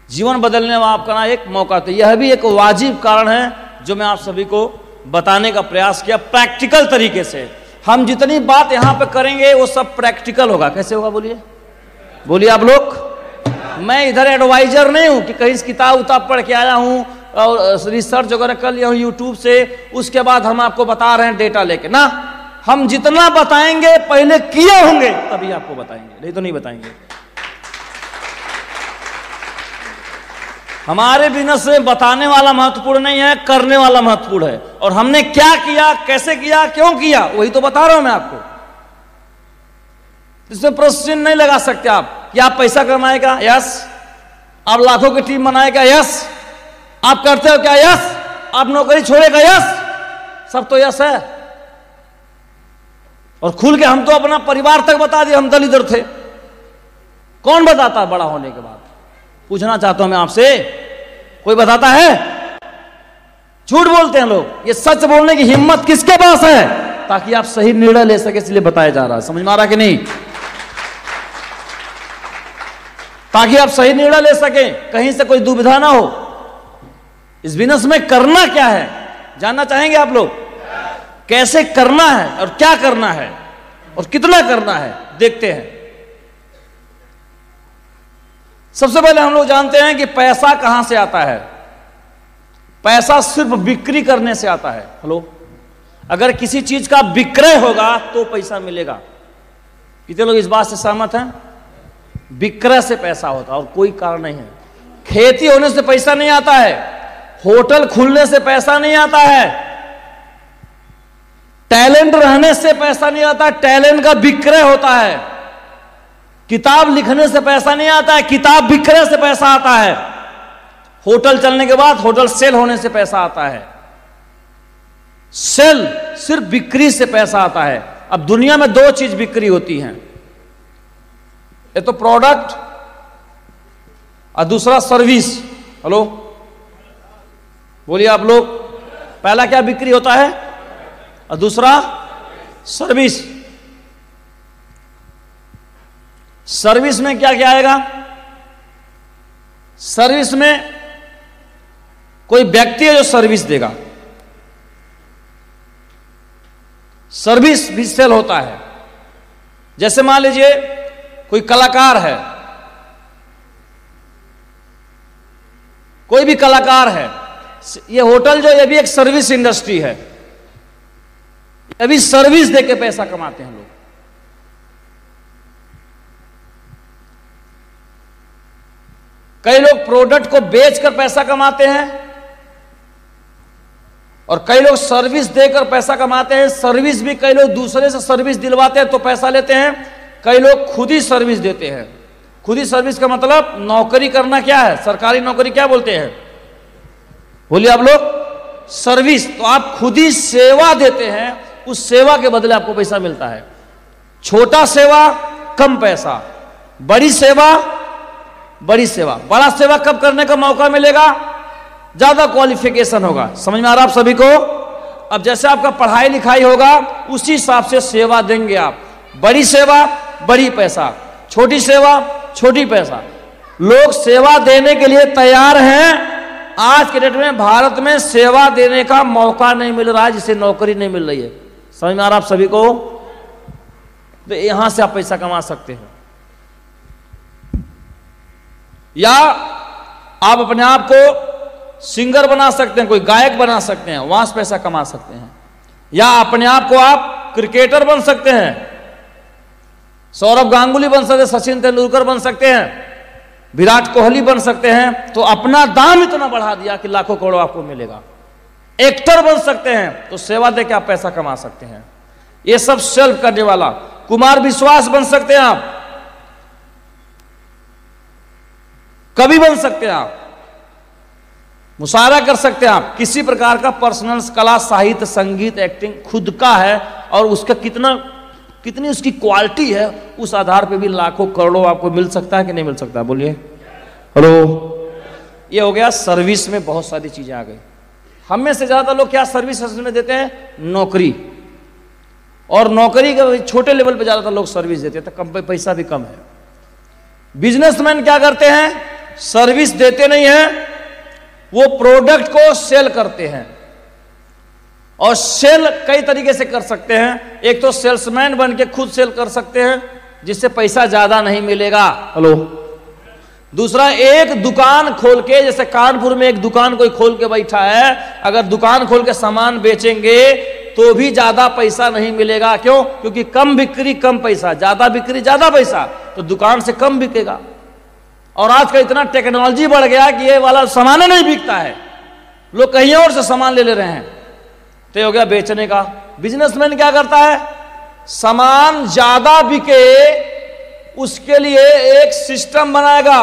जीवन बदलने का एक मौका। तो यह भी एक वाजिब कारण है जो मैं आप सभी को बताने का प्रयास किया प्रैक्टिकल तरीके से। हम जितनी बात यहाँ पे करेंगे वो सब प्रैक्टिकल होगा। कैसे होगा बोलिए, बोलिए आप लोग। मैं इधर एडवाइजर नहीं हूँ कि कहीं किताब उताब पढ़ के आया हूँ और रिसर्च वगैरह कर लिया हूँ यूट्यूब से, उसके बाद हम आपको बता रहे हैं डेटा लेके ना। हम जितना बताएंगे पहले किए होंगे तभी आपको बताएंगे, नहीं तो नहीं बताएंगे। हमारे बिजनेस में बताने वाला महत्वपूर्ण नहीं है, करने वाला महत्वपूर्ण है। और हमने क्या किया, कैसे किया, क्यों किया, वही तो बता रहा हूं मैं आपको। इसमें प्रश्न नहीं लगा सकते आप कि आप पैसा कमाएगा, यस। आप लाखों की टीम बनाएगा, यस। आप करते हो क्या, यस। आप नौकरी छोड़ेगा, यस। सब तो यस है। और खुल के हम तो अपना परिवार तक बता दिए हम दलित थे। कौन बताता बड़ा होने के बाद? पूछना चाहता हूं मैं आपसे, कोई बताता है? झूठ बोलते हैं लोग। ये सच बोलने की हिम्मत किसके पास है? ताकि आप सही निर्णय ले सके, इसलिए बताया जा रहा है। समझ में आ रहा कि नहीं? ताकि आप सही निर्णय ले सके, कहीं से कोई दुविधा ना हो। इस बिजनेस में करना क्या है जानना चाहेंगे आप लोग? कैसे करना है और क्या करना है और कितना करना है, देखते हैं। सबसे पहले हम लोग जानते हैं कि पैसा कहां से आता है। पैसा सिर्फ बिक्री करने से आता है। हेलो, अगर किसी चीज का विक्रय होगा तो पैसा मिलेगा। कितने लोग इस बात से सहमत हैं? विक्रय से पैसा होता है और कोई कारण नहीं है। खेती होने से पैसा नहीं आता है, होटल खुलने से पैसा नहीं आता है, टैलेंट रहने से पैसा नहीं आता, टैलेंट का विक्रय होता है। किताब लिखने से पैसा नहीं आता है, किताब विक्रय से पैसा आता है। होटल चलने के बाद होटल सेल होने से पैसा आता है। सेल सिर्फ बिक्री से पैसा आता है। अब दुनिया में दो चीज बिक्री होती हैं, एक तो प्रोडक्ट और दूसरा सर्विस। हेलो, बोलिए आप लोग। पहला क्या बिक्री होता है और दूसरा सर्विस। सर्विस में क्या क्या आएगा? सर्विस में कोई व्यक्ति है जो सर्विस देगा, सर्विस भी सेल होता है। जैसे मान लीजिए कोई कलाकार है, कोई भी कलाकार है। ये होटल जो, ये भी एक सर्विस इंडस्ट्री है। ये भी सर्विस देके पैसा कमाते हैं लोग। कई लोग प्रोडक्ट को बेचकर पैसा कमाते हैं और कई लोग सर्विस देकर पैसा कमाते हैं। सर्विस भी कई लोग दूसरे से सर्विस दिलवाते हैं तो पैसा लेते हैं। कई लोग खुद ही सर्विस देते हैं। खुद ही सर्विस का मतलब नौकरी करना क्या है? सरकारी नौकरी क्या बोलते हैं? बोलिए आप लोग। सर्विस। तो आप खुद ही सेवा देते हैं, उस सेवा के बदले आपको पैसा मिलता है। छोटा सेवा कम पैसा, बड़ी सेवा बड़ी सेवा। बड़ा सेवा कब करने का मौका मिलेगा? ज्यादा क्वालिफिकेशन होगा। समझ में आ रहा आप सभी को? अब जैसे आपका पढ़ाई लिखाई होगा उसी हिसाब से सेवा देंगे आप। बड़ी सेवा बड़ी पैसा, छोटी सेवा छोटी पैसा। लोग सेवा देने के लिए तैयार हैं। आज के डेट में भारत में सेवा देने का मौका नहीं मिल रहा है, जिसे नौकरी नहीं मिल रही है। समझ में आ रहा आप सभी को? तो यहां से आप पैसा कमा सकते हैं। या आप अपने आप को सिंगर बना सकते हैं, कोई गायक बना सकते हैं, वहां से पैसा कमा सकते हैं। या अपने आप को आप क्रिकेटर बन सकते हैं, सौरभ गांगुली बन सकते हैं, सचिन तेंदुलकर बन सकते हैं, विराट कोहली बन सकते हैं। तो अपना दाम इतना बढ़ा दिया कि लाखों करोड़ों आपको मिलेगा। एक्टर बन सकते हैं तो सेवा देकर आप पैसा कमा सकते हैं। ये सब सेल्फ करने वाला। कुमार विश्वास बन सकते हैं आप, कवि बन सकते हैं आप, मुशायरा कर सकते हैं आप। किसी प्रकार का पर्सनल कला, साहित्य, संगीत, एक्टिंग खुद का है और उसका कितनी उसकी क्वालिटी है, उस आधार पे भी लाखों करोड़ों आपको मिल सकता है कि नहीं मिल सकता? बोलिए। हेलो, ये हो गया सर्विस में बहुत सारी चीजें आ गई। हम में से ज्यादा लोग क्या सर्विस में देते हैं? नौकरी। और नौकरी के छोटे लेवल पे ज्यादातर लोग सर्विस देते हैं, तो कम पैसा भी कम है। बिजनेसमैन क्या करते हैं? सर्विस देते नहीं हैं, वो प्रोडक्ट को सेल करते हैं। और सेल कई तरीके से कर सकते हैं। एक तो सेल्समैन बन के खुद सेल कर सकते हैं, जिससे पैसा ज्यादा नहीं मिलेगा। हेलो। दूसरा, एक दुकान खोल के, जैसे कानपुर में एक दुकान कोई खोल के बैठा है, अगर दुकान खोल के सामान बेचेंगे तो भी ज्यादा पैसा नहीं मिलेगा। क्यों? क्योंकि कम बिक्री कम पैसा, ज्यादा बिक्री ज्यादा पैसा, तो दुकान से कम बिकेगा। और आज का इतना टेक्नोलॉजी बढ़ गया कि ये वाला सामान नहीं बिकता है, लोग कहीं और से सामान ले रहे हैं। तो हो गया बेचने का। बिजनेसमैन क्या करता है? सामान ज्यादा बिके उसके लिए एक सिस्टम बनाएगा,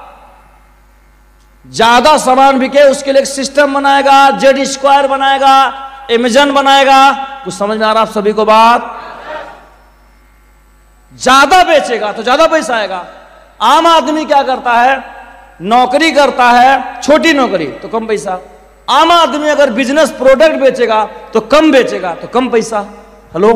ज्यादा सामान बिके उसके लिए एक सिस्टम बनाएगा, जेड स्क्वायर बनाएगा, अमेज़न बनाएगा। कुछ समझ में आ रहा आप सभी को बात? ज्यादा बेचेगा तो ज्यादा पैसा आएगा। आम आदमी क्या करता है? नौकरी करता है, छोटी नौकरी, तो कम पैसा। आम आदमी अगर बिजनेस प्रोडक्ट बेचेगा तो कम बेचेगा, तो कम पैसा। हेलो।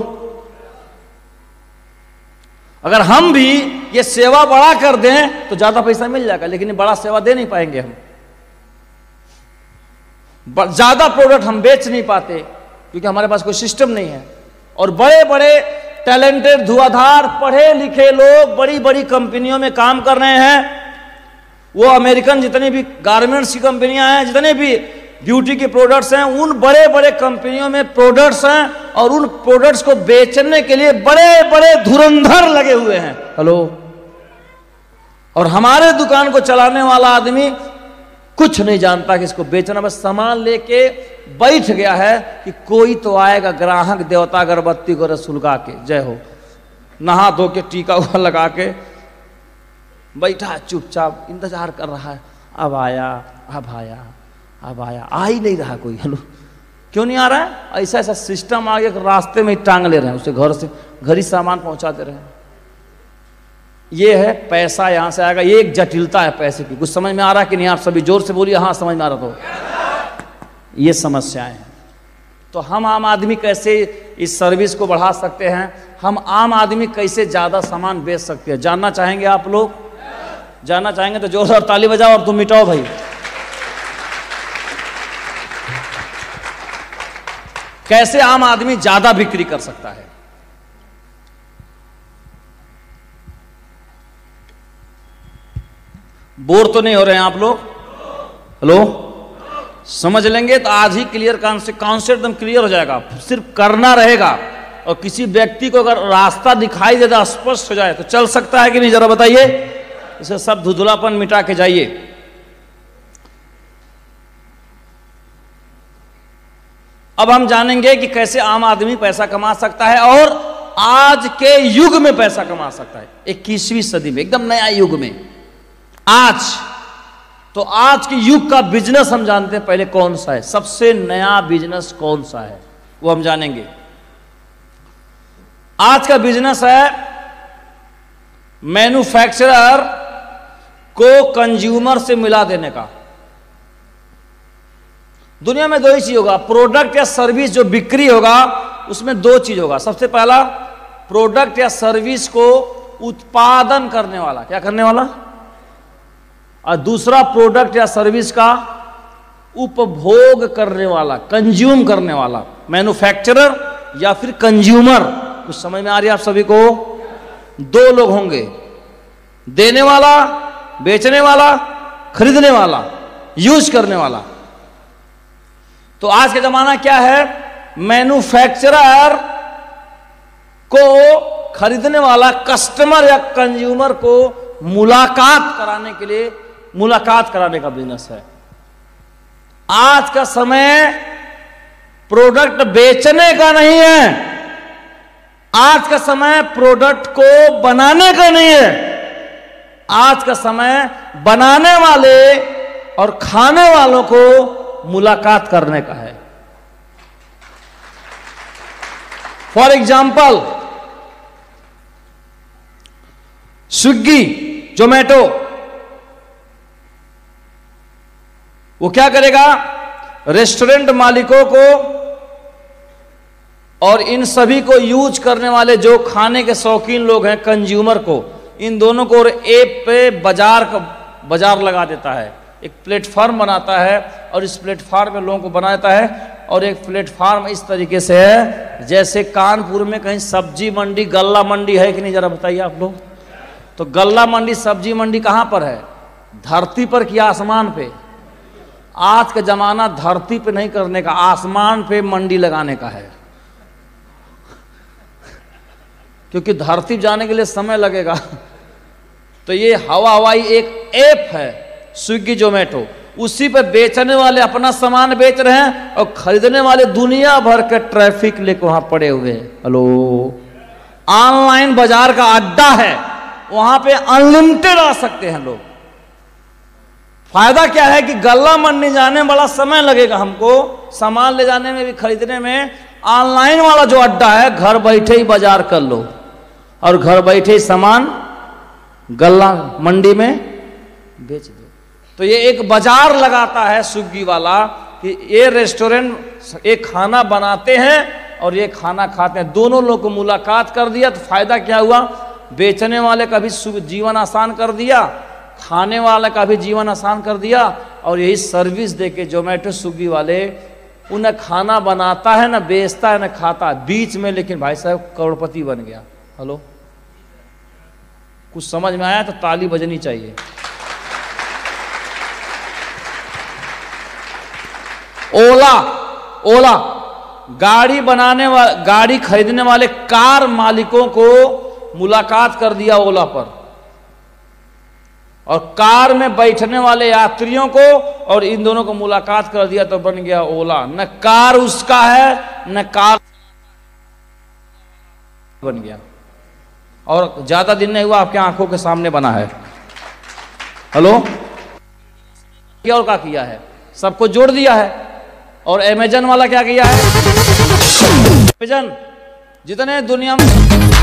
अगर हम भी ये सेवा बड़ा कर दें तो ज्यादा पैसा मिल जाएगा, लेकिन ये बड़ा सेवा दे नहीं पाएंगे हम। ज्यादा प्रोडक्ट हम बेच नहीं पाते क्योंकि हमारे पास कोई सिस्टम नहीं है। और बड़े बड़े टैलेंटेड, धुआंधार, पढ़े लिखे लोग बड़ी बड़ी कंपनियों में काम कर रहे हैं। वो अमेरिकन जितनी भी गारमेंट्स की कंपनियां हैं, जितने भी ब्यूटी के प्रोडक्ट्स हैं, उन बड़े बड़े कंपनियों में प्रोडक्ट्स हैं और उन प्रोडक्ट्स को बेचने के लिए बड़े बड़े धुरंधर लगे हुए हैं। हेलो। और हमारे दुकान को चलाने वाला आदमी कुछ नहीं जानता कि इसको बेचना, बस सामान लेके बैठ गया है कि कोई तो आएगा ग्राहक, देवता अगरबत्ती को सुलगा के, जय हो, नहा धो के टीका हुआ लगा के बैठा चुपचाप इंतजार कर रहा है। अब आया, अब आया, अब आया, आ ही नहीं रहा कोई। हेलो। क्यों नहीं आ रहा है? ऐसा ऐसा सिस्टम आ गया, रास्ते में ही टांग ले रहे हैं, उसे घर से घर ही सामान पहुंचा दे रहे हैं। ये है पैसा, यहां से आएगा। ये एक जटिलता है पैसे की। कुछ समझ में आ रहा है कि नहीं? आप सभी जोर से बोलिए हाँ समझ में आ रहा। तो ये समस्याएं हैं। तो हम आम आदमी कैसे इस सर्विस को बढ़ा सकते हैं? हम आम आदमी कैसे ज्यादा सामान बेच सकते हैं? जानना चाहेंगे आप लोग? जानना चाहेंगे तो जोर से ताली बजाओ और तुम मिटाओ भाई। कैसे आम आदमी ज्यादा बिक्री कर सकता है? बोर तो नहीं हो रहे हैं आप लोग? हेलो। समझ लेंगे तो आज ही क्लियर कॉन्सेप्ट एकदम क्लियर हो जाएगा। सिर्फ करना रहेगा। और किसी व्यक्ति को अगर रास्ता दिखाई देता, स्पष्ट हो जाए, तो चल सकता है कि नहीं? जरा बताइए। इसे सब धुंधलापन मिटा के जाइए। अब हम जानेंगे कि कैसे आम आदमी पैसा कमा सकता है और आज के युग में पैसा कमा सकता है, 21वीं सदी में, एकदम नया युग में। आज के युग का बिजनेस हम जानते हैं पहले कौन सा है। सबसे नया बिजनेस कौन सा है वो हम जानेंगे। आज का बिजनेस है मैन्युफैक्चरर को कंज्यूमर से मिला देने का। दुनिया में दो ही चीज होगा, प्रोडक्ट या सर्विस जो बिक्री होगा उसमें दो चीज होगा। सबसे पहला, प्रोडक्ट या सर्विस को उत्पादन करने वाला, क्या करने वाला? और दूसरा, प्रोडक्ट या सर्विस का उपभोग करने वाला, कंज्यूम करने वाला। मैन्युफैक्चरर या फिर कंज्यूमर। कुछ समझ में आ रही है आप सभी को? दो लोग होंगे, देने वाला, बेचने वाला, खरीदने वाला, यूज करने वाला। तो आज का जमाना क्या है? मैन्युफैक्चरर को खरीदने वाला, कस्टमर या कंज्यूमर को मुलाकात कराने के लिए, मुलाकात कराने का बिजनेस है। आज का समय प्रोडक्ट बेचने का नहीं है, आज का समय प्रोडक्ट को बनाने का नहीं है। आज का समय बनाने वाले और खाने वालों को मुलाकात करने का है। फॉर एग्जाम्पल, स्विगी, जोमेटो, वो क्या करेगा? रेस्टोरेंट मालिकों को और इन सभी को यूज करने वाले जो खाने के शौकीन लोग हैं, कंज्यूमर को, इन दोनों को ऐप पे बाजार बाजार लगा देता है, एक प्लेटफार्म बनाता है और इस प्लेटफार्म में लोगों को बनाता है। और एक प्लेटफार्म इस तरीके से है जैसे कानपुर में कहीं सब्जी मंडी, गल्ला मंडी है कि नहीं, जरा बताइए आप लोग। तो गल्ला मंडी, सब्जी मंडी कहाँ पर है? धरती पर कि आसमान पे? आज का जमाना धरती पे नहीं करने का, आसमान पे मंडी लगाने का है, क्योंकि धरती जाने के लिए समय लगेगा। तो ये हवाई एक ऐप है स्विगी जोमेटो, उसी पे बेचने वाले अपना सामान बेच रहे हैं और खरीदने वाले दुनिया भर के ट्रैफिक लेकर वहां पड़े हुए हैं। हेलो, ऑनलाइन बाजार का अड्डा है, वहां पे अनलिमिटेड आ सकते हैं लोग। फायदा क्या है कि गल्ला मंडी जाने में बड़ा समय लगेगा हमको, सामान ले जाने में भी, खरीदने में। ऑनलाइन वाला जो अड्डा है, घर बैठे ही बाजार कर लो और घर बैठे ही सामान गल्ला मंडी में बेच दो। तो ये एक बाजार लगाता है स्विगी वाला कि ये रेस्टोरेंट एक खाना बनाते हैं और ये खाना खाते हैं, दोनों लोग को मुलाकात कर दिया। तो फायदा क्या हुआ? बेचने वाले का भी जीवन आसान कर दिया, खाने वाले का भी जीवन आसान कर दिया। और यही सर्विस देके जोमेटो स्विगी वाले उन्हें खाना बनाता है, ना बेचता है, ना खाता है बीच में, लेकिन भाई साहब करोड़पति बन गया। हेलो, कुछ समझ में आया तो ताली बजनी चाहिए। ओला गाड़ी बनाने वाले, गाड़ी खरीदने वाले कार मालिकों को मुलाकात कर दिया ओला पर, और कार में बैठने वाले यात्रियों को और इन दोनों को मुलाकात कर दिया तो बन गया ओला। न कार उसका है, न कार बन गया, और ज्यादा दिन नहीं हुआ आपके आंखों के सामने बना है। हेलो, क्या और क्या किया है? सबको जोड़ दिया है। और अमेजन वाला क्या किया है? अमेजन जितने दुनिया में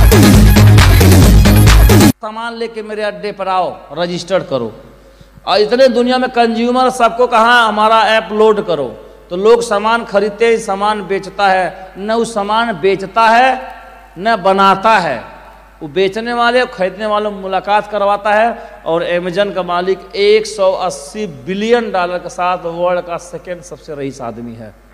सामान लेके मेरे अड्डे पर आओ, रजिस्टर्ड करो, और इतने दुनिया में कंज्यूमर सबको कहा हमारा ऐप लोड करो। तो लोग सामान खरीदते ही सामान बेचता है, न वो सामान बेचता है न बनाता है, वो बेचने वाले और खरीदने वालों मुलाकात करवाता है। और अमेजन का मालिक $180 बिलियन के साथ वर्ल्ड का सेकेंड सबसे रईस आदमी है।